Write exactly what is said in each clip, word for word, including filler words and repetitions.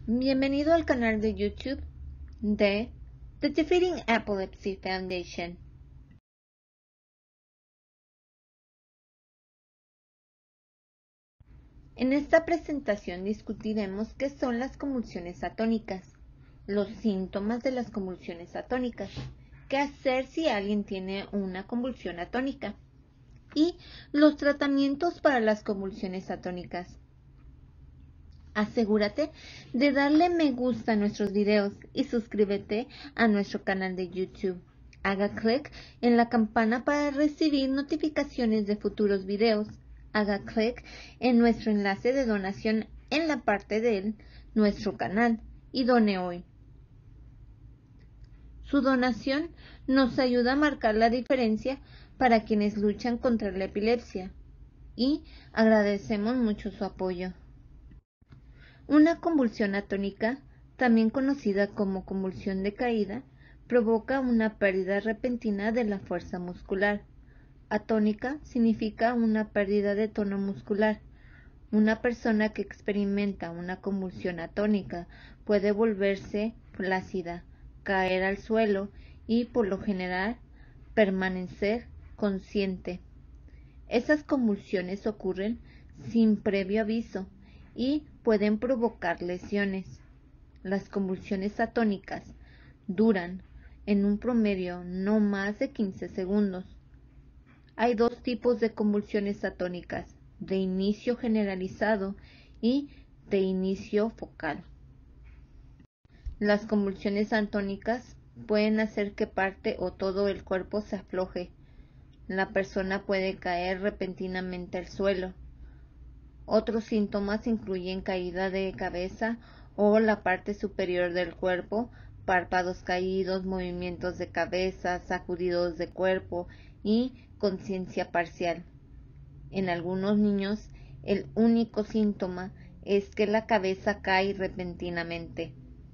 Bienvenido al canal de YouTube de The Defeating Epilepsy Foundation. En esta presentación discutiremos qué son las convulsiones atónicas, los síntomas de las convulsiones atónicas, qué hacer si alguien tiene una convulsión atónica y los tratamientos para las convulsiones atónicas. Asegúrate de darle me gusta a nuestros videos y suscríbete a nuestro canal de YouTube. Haga clic en la campana para recibir notificaciones de futuros videos. Haga clic en nuestro enlace de donación en la parte de nuestro canal y done hoy. Su donación nos ayuda a marcar la diferencia para quienes luchan contra la epilepsia y agradecemos mucho su apoyo. Una convulsión atónica, también conocida como convulsión de caída, provoca una pérdida repentina de la fuerza muscular. Atónica significa una pérdida de tono muscular. Una persona que experimenta una convulsión atónica puede volverse flácida, caer al suelo y, por lo general, permanecer consciente. Esas convulsiones ocurren sin previo aviso y pueden provocar lesiones. Las convulsiones atónicas duran en un promedio no más de quince segundos. Hay dos tipos de convulsiones atónicas, de inicio generalizado y de inicio focal. Las convulsiones atónicas pueden hacer que parte o todo el cuerpo se afloje. La persona puede caer repentinamente al suelo. Otros síntomas incluyen caída de cabeza o la parte superior del cuerpo, párpados caídos, movimientos de cabeza, sacudidos de cuerpo y conciencia parcial. En algunos niños, el único síntoma es que la cabeza cae repentinamente.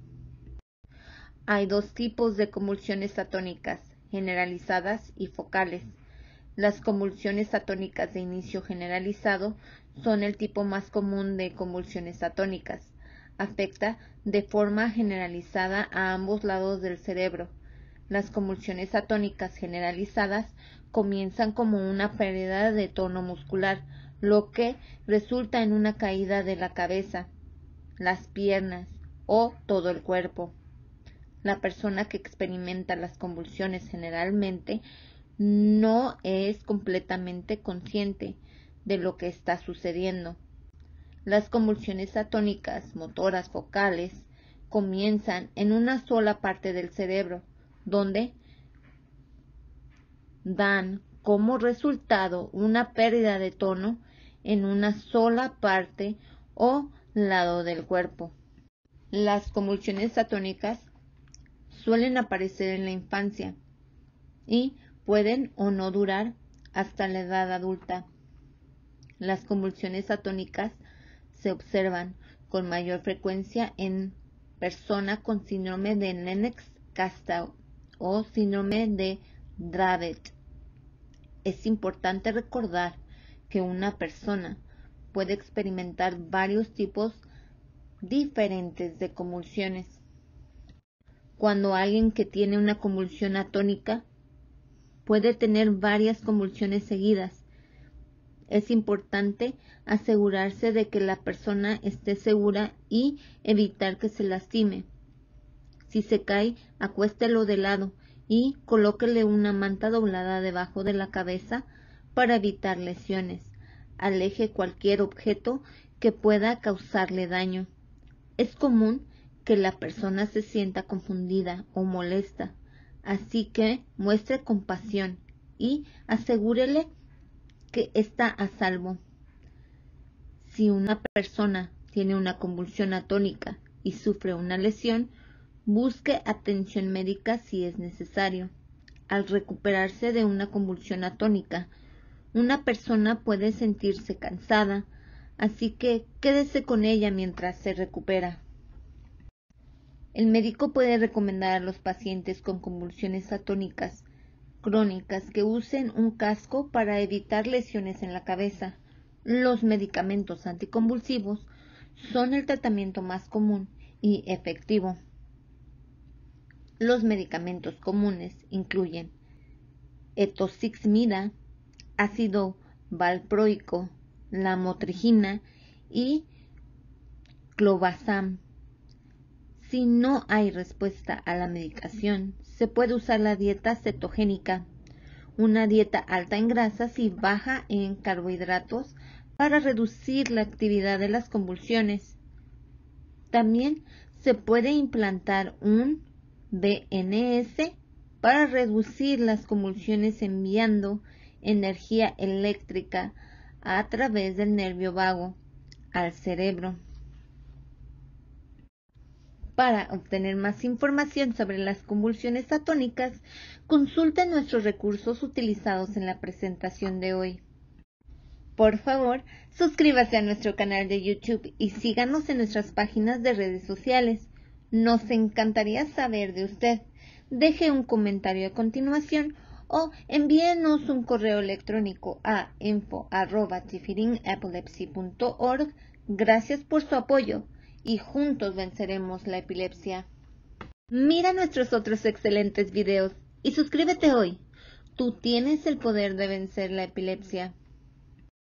Hay dos tipos de convulsiones atónicas, generalizadas y focales. Las convulsiones atónicas de inicio generalizado son el tipo más común de convulsiones atónicas. Afecta de forma generalizada a ambos lados del cerebro. Las convulsiones atónicas generalizadas comienzan como una pérdida de tono muscular, lo que resulta en una caída de la cabeza, las piernas o todo el cuerpo. La persona que experimenta las convulsiones generalmente no es completamente consciente de lo que está sucediendo. Las convulsiones atónicas motoras focales comienzan en una sola parte del cerebro, donde dan como resultado una pérdida de tono en una sola parte o lado del cuerpo. Las convulsiones atónicas suelen aparecer en la infancia y pueden o no durar hasta la edad adulta. Las convulsiones atónicas se observan con mayor frecuencia en personas con síndrome de Lennox-Gastaut o síndrome de Dravet. Es importante recordar que una persona puede experimentar varios tipos diferentes de convulsiones. Cuando alguien que tiene una convulsión atónica puede tener varias convulsiones seguidas, es importante asegurarse de que la persona esté segura y evitar que se lastime. Si se cae, acuéstelo de lado y colóquele una manta doblada debajo de la cabeza para evitar lesiones. Aleje cualquier objeto que pueda causarle daño. Es común que la persona se sienta confundida o molesta, así que muestre compasión y asegúrele que está a salvo. Si una persona tiene una convulsión atónica y sufre una lesión, busque atención médica si es necesario. Al recuperarse de una convulsión atónica, una persona puede sentirse cansada, así que quédese con ella mientras se recupera. El médico puede recomendar a los pacientes con convulsiones atónicas crónicas que usen un casco para evitar lesiones en la cabeza. Los medicamentos anticonvulsivos son el tratamiento más común y efectivo. Los medicamentos comunes incluyen etoximida, ácido valproico, lamotrigina y clobazam. Si no hay respuesta a la medicación, se puede usar la dieta cetogénica, una dieta alta en grasas y baja en carbohidratos para reducir la actividad de las convulsiones. También se puede implantar un B N S para reducir las convulsiones enviando energía eléctrica a través del nervio vago al cerebro. Para obtener más información sobre las convulsiones atónicas, consulte nuestros recursos utilizados en la presentación de hoy. Por favor, suscríbase a nuestro canal de YouTube y síganos en nuestras páginas de redes sociales. Nos encantaría saber de usted. Deje un comentario a continuación o envíenos un correo electrónico a info arroba tifirin epilepsy punto org. Gracias por su apoyo y juntos venceremos la epilepsia. Mira nuestros otros excelentes videos y suscríbete hoy. Tú tienes el poder de vencer la epilepsia.